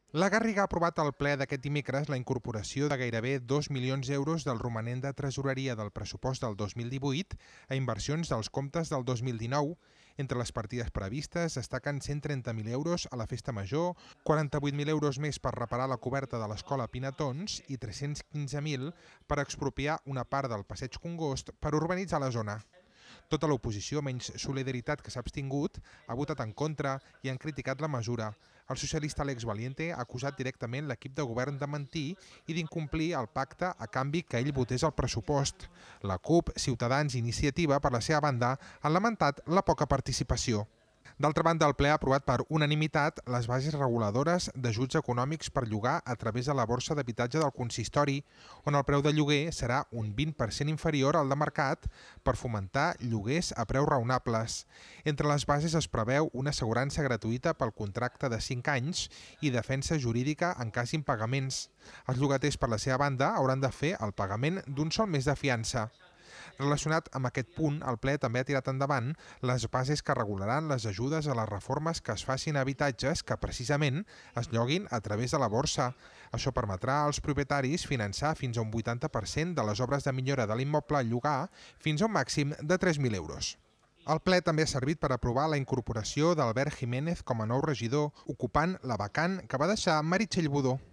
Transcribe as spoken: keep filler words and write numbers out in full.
La Garriga ha aprovat al ple d'aquest dimecres la incorporació de gairebé dos milions d'euros del romanent de tresoreria del pressupost del dos mil divuit a inversions dels comptes del dos mil dinou. Entre les partides previstes destaquen cent trenta mil euros a la Festa Major, quaranta-vuit mil euros més per reparar la coberta de l'Escola Pinatons i tres-cents quinze mil per expropiar una part del Passeig Congost per urbanitzar la zona. Tota l'oposició, menys Solidaritat, que s'ha abstingut, ha votat en contra i han criticat la mesura. El socialista Alex Valiente ha acusat directament l'equip de govern de mentir i d'incomplir el pacte a canvi que ell votés el pressupost. La CUP, Ciutadans i Iniciativa, per la seva banda, han lamentat la poca participació. D'altra banda, el ple ha aprovat per unanimitat les bases reguladores d'ajuts econòmics per llogar a través de la borsa d'habitatge del consistori, on el preu de lloguer serà un vint per cent inferior al de mercat per fomentar lloguers a preus raonables. Entre les bases es preveu una assegurança gratuïta pel contracte de cinc anys i defensa jurídica en cas d'impagaments. Els llogaters, per la seva banda, hauran de fer el pagament d'un sol mes de fiança. Relacionat amb aquest punt, el ple també ha tirat endavant les bases que regularan les ajudes a les reformes que es facin a habitatges que precisament es lloguin a través de la borsa. Això permetrà als propietaris finançar fins a un vuitanta per cent de les obres de millora de l'immoble a llogar fins a un màxim de tres mil euros. El ple també ha servit per aprovar la incorporació d'Albert Jiménez com a nou regidor, ocupant la vacant que va deixar Meritxell Budó.